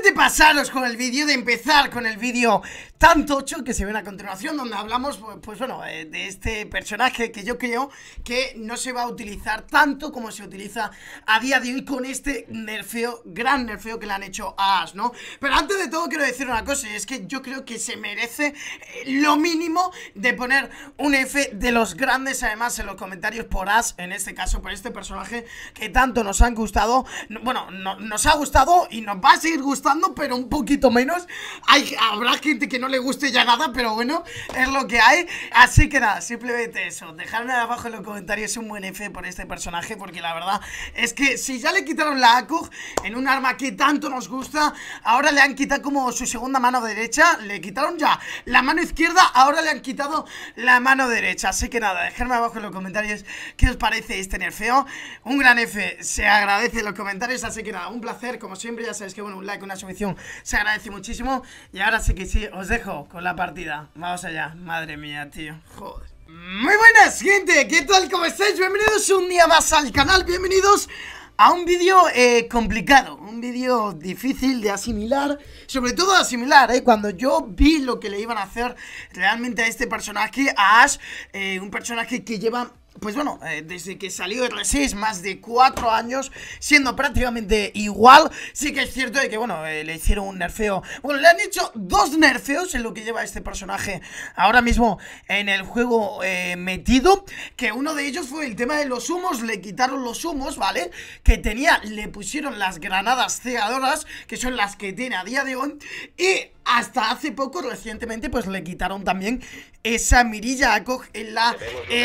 de pasaros con el vídeo, de empezar con el vídeo tan tocho que se ven a continuación, donde hablamos, pues bueno, de este personaje que yo creo que no se va a utilizar tanto como se utiliza a día de hoy con este nerfeo, gran nerfeo que le han hecho a Ash, ¿no? Pero antes de todo quiero decir una cosa, y es que yo creo que se merece lo mínimo de poner un F de los grandes, además, en los comentarios por Ash, en este caso, por este personaje que tanto nos han gustado. Bueno, nos ha gustado y nos va a seguir gustando, pero un poquito menos. Habrá gente que no le guste ya nada, pero bueno, es lo que hay. Así que nada, simplemente eso, dejadme abajo en los comentarios un buen F por este personaje, porque la verdad es que si ya le quitaron la ACOG en un arma que tanto nos gusta, ahora le han quitado como su segunda mano derecha, le quitaron ya la mano izquierda, ahora le han quitado la mano derecha. Así que nada, dejadme abajo en los comentarios qué os parece este nerfeo. Un gran F se agradece en los comentarios, así que nada, un placer, como siempre. Ya sabéis que bueno, un like, una suscripción se agradece muchísimo. Y ahora sí que sí, os dejo con la partida. Vamos allá, madre mía, tío, joder. Muy buenas, gente, ¿qué tal? ¿Cómo estáis? Bienvenidos un día más al canal, bienvenidos a un vídeo complicado, un vídeo difícil de asimilar, sobre todo asimilar, cuando yo vi lo que le iban a hacer realmente a este personaje, a Ash, un personaje que lleva, pues bueno, desde que salió R6, más de 4 años, siendo prácticamente igual. Sí que es cierto de que, bueno, le hicieron un nerfeo. Bueno, le han hecho 2 nerfeos en lo que lleva este personaje ahora mismo en el juego metido. Que uno de ellos fue el tema de los humos, le quitaron los humos, ¿vale? Que tenía, le pusieron las granadas cegadoras, que son las que tiene a día de hoy. Y hasta hace poco, recientemente, pues le quitaron también esa mirilla ACOG en la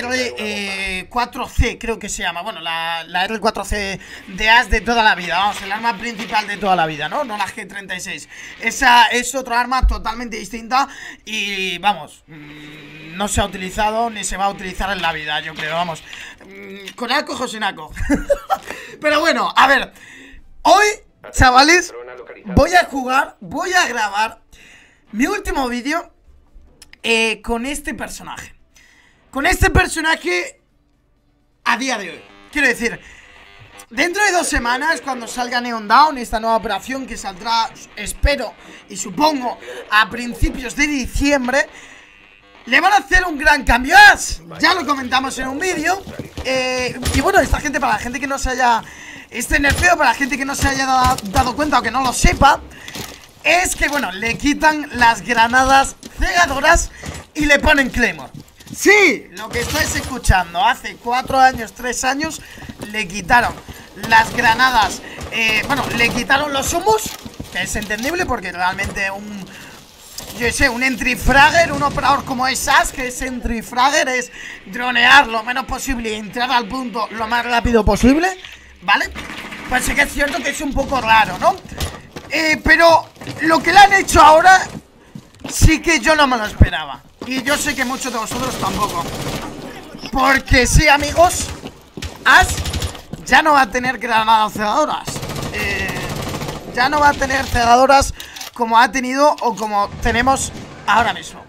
R4C, creo que se llama. Bueno, la R4C de Ash de toda la vida, vamos, el arma principal de toda la vida, ¿no? No la G36. Esa es otra arma totalmente distinta y, vamos, no se ha utilizado ni se va a utilizar en la vida, yo creo, vamos. Con ACOG o sin ACOG. Pero bueno, a ver, hoy, chavales, voy a grabar mi último vídeo con este personaje. Con este personaje a día de hoy. Quiero decir, dentro de 2 semanas, cuando salga Neon Down, esta nueva operación que saldrá, espero y supongo, a principios de diciembre, le van a hacer un gran cambio a Ash. Ya lo comentamos en un vídeo. Y bueno, esta gente, para la gente que no se haya... Este nerfeo, para la gente que no se haya dado cuenta o que no lo sepa, es que, bueno, le quitan las granadas cegadoras y le ponen Claymore. Sí, lo que estáis escuchando, hace 4 años, 3 años, le quitaron las granadas, bueno, le quitaron los humos, que es entendible porque realmente yo sé, un entry fragger, un operador como es Ash, que es entry fragger, es dronear lo menos posible y entrar al punto lo más rápido posible, ¿vale? Pues sí que es cierto que es un poco raro, ¿no? Pero lo que le han hecho ahora sí que yo no me lo esperaba. Y yo sé que muchos de vosotros tampoco. Porque sí, amigos, Ash ya no va a tener granadas cegadoras. Ya no va a tener cegadoras como ha tenido o como tenemos ahora mismo.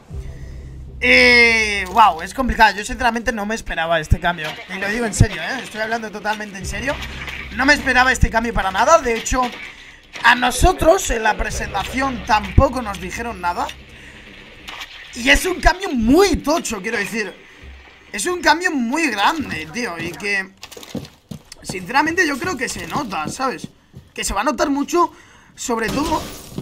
Wow, es complicado. Yo sinceramente no me esperaba este cambio. Y lo digo en serio, estoy hablando totalmente en serio. No me esperaba este cambio para nada. De hecho, a nosotros en la presentación tampoco nos dijeron nada. Y es un cambio muy tocho, quiero decir. Es un cambio muy grande, tío. Y que, sinceramente, yo creo que se nota, ¿sabes? Que se va a notar mucho, sobre todo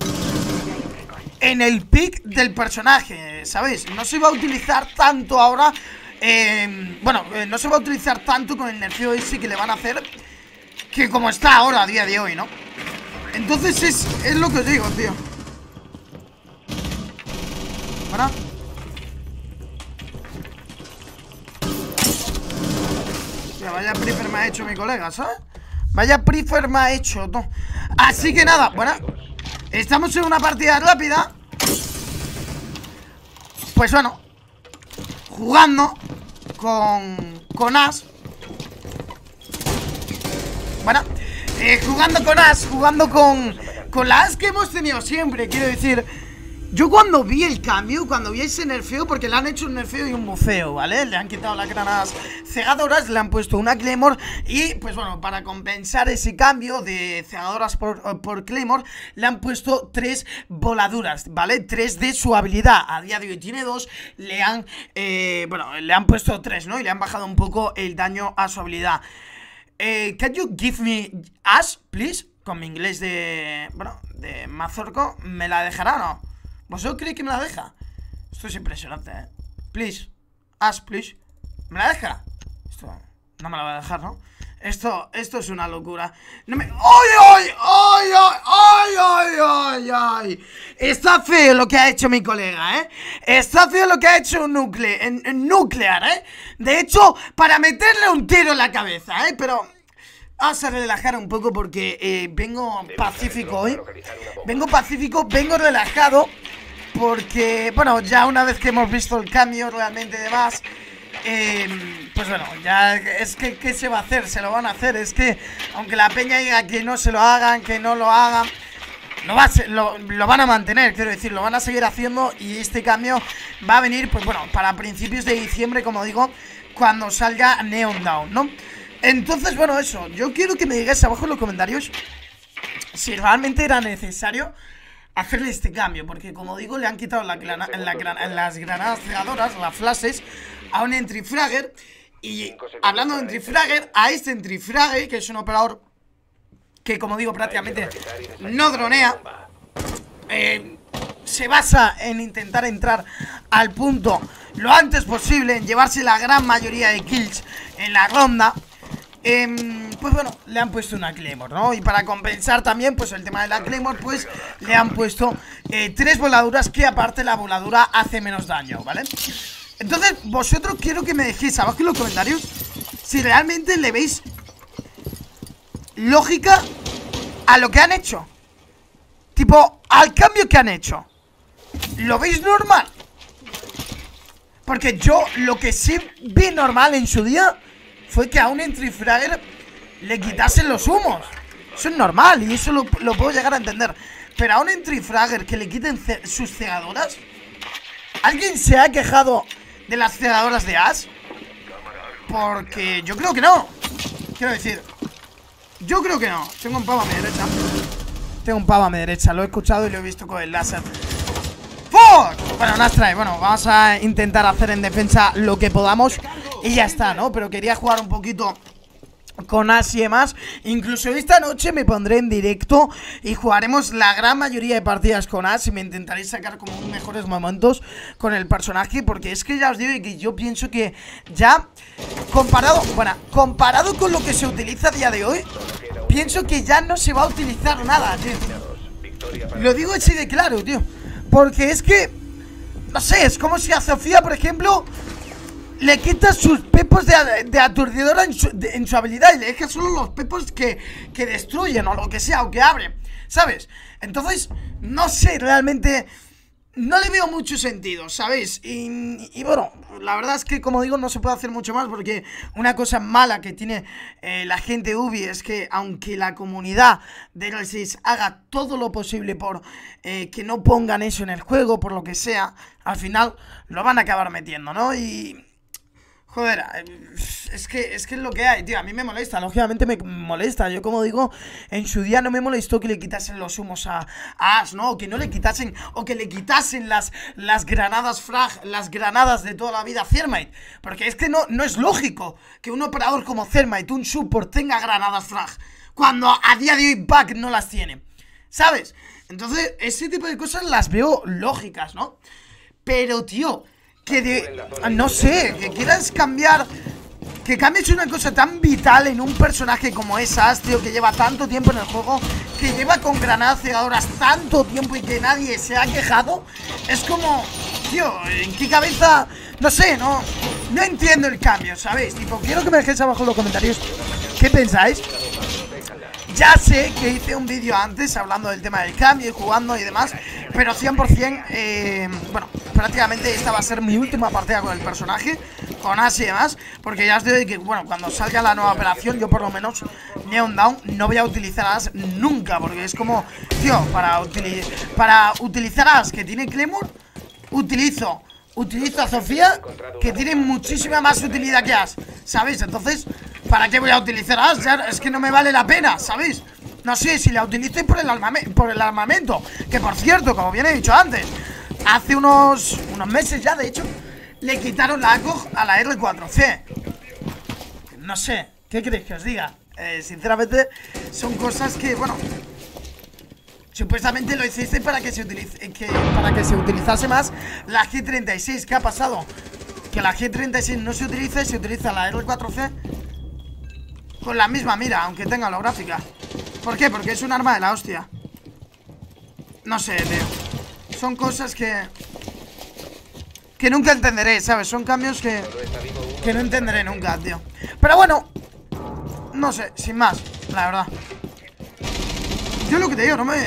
en el pick del personaje, ¿sabéis? No se va a utilizar tanto ahora. Bueno, no se va a utilizar tanto con el nerfeo ese que le van a hacer, que como está ahora a día de hoy, ¿no? Entonces es lo que os digo, tío. Bueno, ya, vaya prefer me ha hecho mi colega, ¿sabes? Vaya prefer me ha hecho, ¿no? Así que nada, bueno, estamos en una partida rápida. Pues bueno, jugando con Ash. Bueno, jugando con Ash, jugando con la Ash que hemos tenido siempre, quiero decir. Yo cuando vi el cambio, cuando vi ese nerfeo, porque le han hecho un nerfeo y un bufeo, ¿vale? Le han quitado las granadas cegadoras, le han puesto una Claymore y, pues bueno, para compensar ese cambio de cegadoras por Claymore, le han puesto 3 voladuras, ¿vale? 3 de su habilidad. A día de hoy tiene 2, le han, le han puesto 3, ¿no? Y le han bajado un poco el daño a su habilidad. Can you give me Ash, please? Con mi inglés de, bueno, de mazorco, ¿me la dejará o no? ¿Vosotros creéis que me la deja? Esto es impresionante, Please, Ash, please. ¿Me la deja? Esto no me la va a dejar, ¿no? Esto es una locura. No me... ¡Ay, ay, ay, ay, ay, ay, ay! Está feo lo que ha hecho mi colega, Está feo lo que ha hecho Nuclear, De hecho, para meterle un tiro en la cabeza, Pero... vamos a relajar un poco porque vengo pacífico hoy. Vengo pacífico, vengo relajado. Porque, bueno, ya una vez que hemos visto el cambio realmente de más, pues bueno, ya es que ¿qué se va a hacer? Se lo van a hacer. Es que, aunque la peña diga que no se lo hagan, que no lo hagan, lo van a mantener, quiero decir, lo van a seguir haciendo. Y este cambio va a venir, pues bueno, para principios de diciembre, como digo, cuando salga Neon Down, ¿no? Entonces, bueno, eso, yo quiero que me digáis abajo en los comentarios si realmente era necesario hacerle este cambio, porque como digo, le han quitado las granadas cegadoras, las flashes, a un entry fragger. Y hablando de entry fragger, a este entry fragger, que es un operador que, como digo, prácticamente no dronea, se basa en intentar entrar al punto lo antes posible, en llevarse la gran mayoría de kills en la ronda. Pues bueno, le han puesto una Claymore, ¿no? Y para compensar también, pues el tema de la Claymore, pues le han puesto 3 voladuras, que aparte la voladura hace menos daño, ¿vale? Entonces, vosotros quiero que me dejéis abajo en los comentarios si realmente le veis lógica a lo que han hecho. Tipo, al cambio que han hecho. ¿Lo veis normal? Porque yo lo que sí vi normal en su día fue que a un entry fragger le quitasen los humos. Eso es normal y eso lo puedo llegar a entender. Pero a un entry fragger que le quiten sus cegadoras. ¿Alguien se ha quejado de las cegadoras de Ash? Porque yo creo que no. Quiero decir, yo creo que no. Tengo un pavo a mi derecha. Tengo un pavo a mi derecha. Lo he escuchado y lo he visto con el láser. ¡Fuck! Bueno, Nastra, bueno, vamos a intentar hacer en defensa lo que podamos y ya está, ¿no? Pero quería jugar un poquito con Ash y demás. Incluso esta noche me pondré en directo y jugaremos la gran mayoría de partidas con Ash y me intentaré sacar como mejores momentos con el personaje, porque es que ya os digo que yo pienso que ya comparado con lo que se utiliza a día de hoy, pienso que ya no se va a utilizar nada, tío. Lo digo así de claro, tío. Porque es que, no sé, es como si a Sofía, por ejemplo, le quitas sus pepos de aturdidora en su habilidad y le dejas solo los pepos que destruyen o lo que sea, o que abren, ¿sabes? Entonces, no sé, realmente no le veo mucho sentido, ¿sabéis? Y bueno, la verdad es que, como digo, no se puede hacer mucho más, porque una cosa mala que tiene la gente Ubi es que, aunque la comunidad de Real 6 haga todo lo posible por que no pongan eso en el juego, por lo que sea, al final lo van a acabar metiendo, ¿no? Y... joder, es que es lo que hay, tío. A mí me molesta, lógicamente me molesta. Yo, como digo, en su día no me molestó que le quitasen los humos a Ash, ¿no? O que no le quitasen, o que le quitasen las granadas frag, las granadas de toda la vida a Thermite. Porque es que no es lógico que un operador como Thermite, un support, tenga granadas frag, cuando a día de hoy Back no las tiene, ¿sabes? Entonces, ese tipo de cosas las veo lógicas, ¿no? Pero, tío, no sé, que quieras cambiar, que cambies una cosa tan vital en un personaje como es Ash, tío, que lleva tanto tiempo en el juego, que lleva con granadas cegadoras tanto tiempo y que nadie se ha quejado. Es como, tío, ¿en qué cabeza? No sé, no entiendo el cambio, ¿sabéis? Tipo, quiero que me dejéis abajo en los comentarios ¿qué pensáis? Ya sé que hice un vídeo antes hablando del tema del cambio y jugando y demás, pero 100%, bueno, prácticamente esta va a ser mi última partida con el personaje, con Ash y demás, porque ya os digo que, bueno, cuando salga la nueva operación yo por lo menos Neon Down no voy a utilizar As nunca, porque es como, tío, para utilizar As que tiene Claymore, utilizo a Sofía, que tiene muchísima más utilidad que As, ¿sabéis? Entonces, ¿para qué voy a utilizar As? Ya, es que no me vale la pena, ¿sabéis? No sé, si la utilizo por el armamento, que por cierto, como bien he dicho antes, hace unos meses ya, de hecho, le quitaron la ACOG a la R4C. No sé, ¿qué queréis que os diga? Sinceramente, son cosas que, bueno, supuestamente lo hiciste para que se utilizase más la G36. ¿Qué ha pasado? Que la G36 no se utiliza y se utiliza la R4C con la misma mira, aunque tenga holográfica. ¿Por qué? Porque es un arma de la hostia. No sé, tío. Son cosas que nunca entenderé, ¿sabes? Son cambios que no entenderé nunca, tío. Pero bueno, no sé, sin más, la verdad. Yo lo que te digo, no me...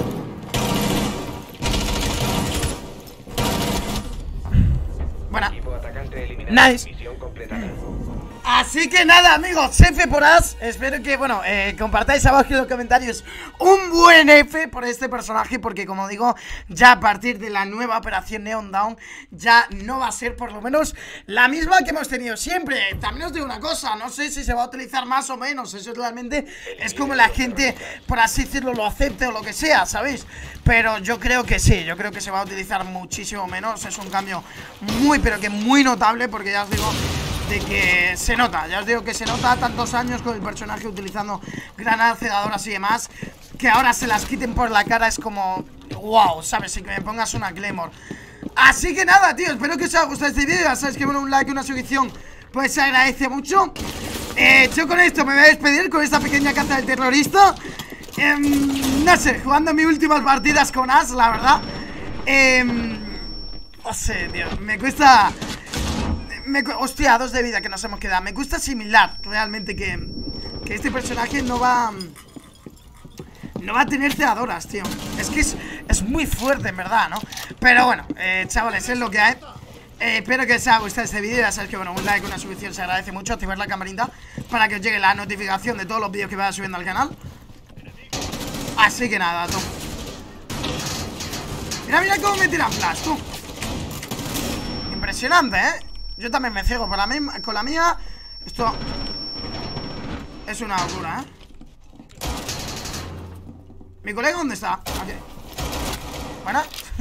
Buena. Nice. Así que nada, amigos, F por As. Espero que, bueno, compartáis abajo en los comentarios un buen F por este personaje, porque como digo, ya a partir de la nueva operación Neon Down ya no va a ser por lo menos la misma que hemos tenido siempre. También os digo una cosa, no sé si se va a utilizar más o menos, eso realmente es como la gente, por así decirlo, lo acepte o lo que sea, ¿sabéis? Pero yo creo que sí, yo creo que se va a utilizar muchísimo menos. Es un cambio muy, pero que muy notable, porque ya os digo de que se nota, ya os digo que se nota tantos años con el personaje utilizando granadas cegadoras y demás, que ahora se las quiten por la cara es como wow, ¿sabes? Si que me pongas una Claymore. Así que nada, tío, espero que os haya gustado este vídeo. Ya sabéis que bueno, un like, una suscripción, pues se agradece mucho. Yo con esto me voy a despedir, con esta pequeña caza del terrorista. No sé, jugando mis últimas partidas con As, la verdad. No sé, tío, me cuesta... hostia, 2 de vida que nos hemos quedado. Me gusta asimilar realmente que este personaje no va a tener cegadoras, tío. Es que es muy fuerte, en verdad, ¿no? Pero bueno, chavales, es lo que hay. Espero que os haya gustado este vídeo. Ya sabéis que, bueno, un like, una suscripción se agradece mucho. Activar la campanita para que os llegue la notificación de todos los vídeos que vaya subiendo al canal. Así que nada, tú. Mira, mira cómo me tiran flash, tú. Impresionante, ¿eh? Yo también me ciego con la mía. Esto es una locura, ¿eh? ¿Mi colega dónde está? Aquí. Buena.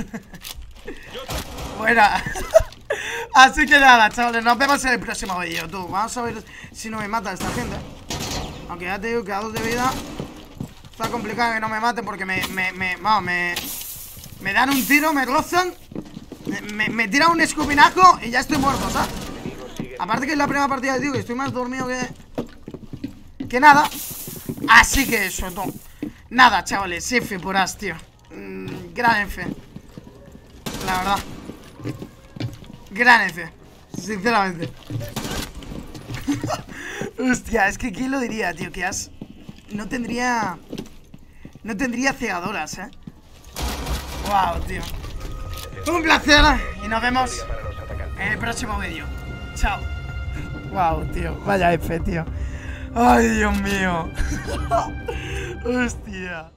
Buena. Así que nada, chavales, nos vemos en el próximo vídeo, tú. Vamos a ver si no me mata esta gente. Aunque ya te digo que a 2 de vida está complicado que no me maten, porque me dan un tiro, me rozan, me tiran un escupinajo y ya estoy muerto, ¿sabes? Aparte que es la primera partida, tío, que estoy más dormido que nada. Así que eso, tú. Nada, chavales, F por As, tío. Gran F. La verdad. Gran F, sinceramente. Hostia, es que ¿quién lo diría, tío? Que As no tendría cegadoras, ¿eh? Wow, tío. Un placer y nos vemos en el próximo vídeo. Chao. Wow, tío, vaya F, tío. Ay, Dios mío. Hostia.